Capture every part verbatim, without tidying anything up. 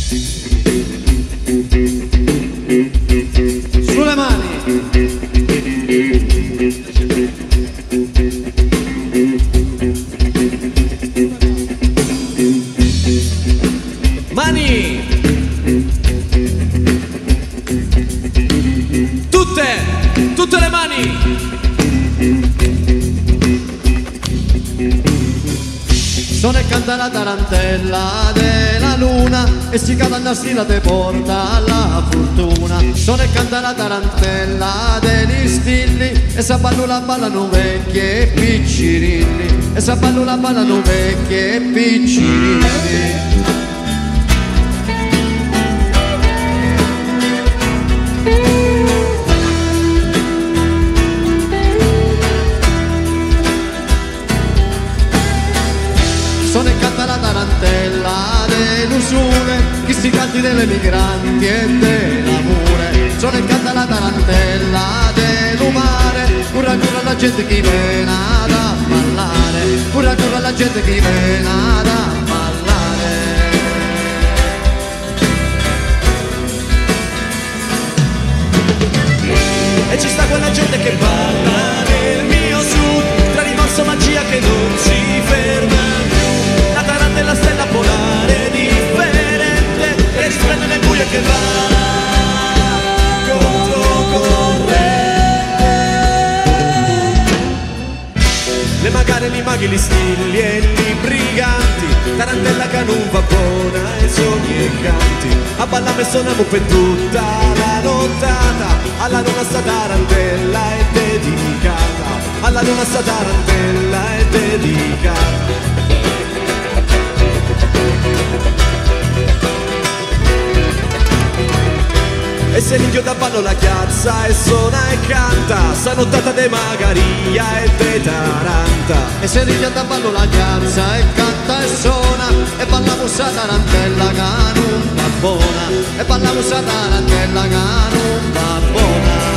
Sulle mani. Mani. Tutte, tutte le mani. Sono e canta la tarantella della luna e si cadannassi la te porta alla fortuna. Sono e canta la tarantella degli stilli e s'abballula ballano vecchie e piccirilli e s'abballula ballano vecchie e piccirilli. Sono e canta la tarantella dell'usure, chi si canti delle migranti e dell'amore. Sono e canta la tarantella dell'umare, curra curra la gente che viene ad ballare, curra curra la gente che viene ad ballare. E ci sta quella gente che balla nel mio sud, tra rimorso magia che non si ferma. La stella polare differente che risplende nel buio e che va controcorrente. Le magare, gli maghi, gli stilli e gli briganti, tarantella che non va buona e sogni e canti. A ballare suoniamo per tutta la nottata, alla luna sta tarantella è dedicata, alla luna sta tarantella è dedicata. E se l'indio da ballo la chiazza e suona e canta, sta nottata de Magaria e de Taranta. E se l'indio da ballo la chiazza e canta e suona, e ballamo sa tarantella che non va buona, e ballamo sa tarantella che non va buona.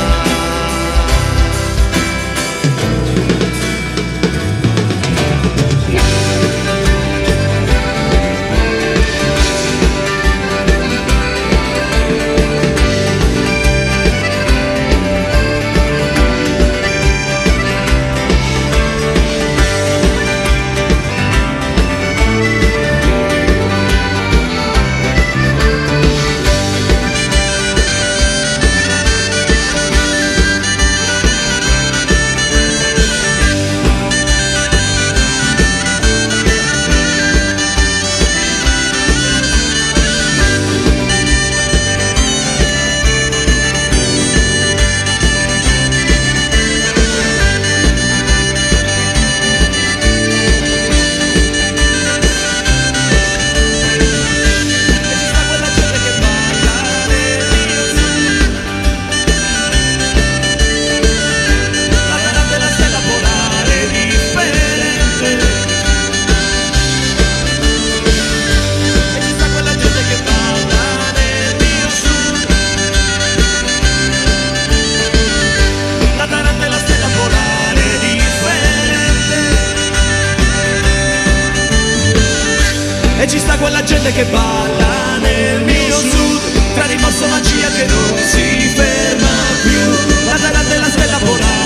E ci sta quella gente che balla nel mio sud, tra rimorso magia che non si ferma più, la tarantella stella polare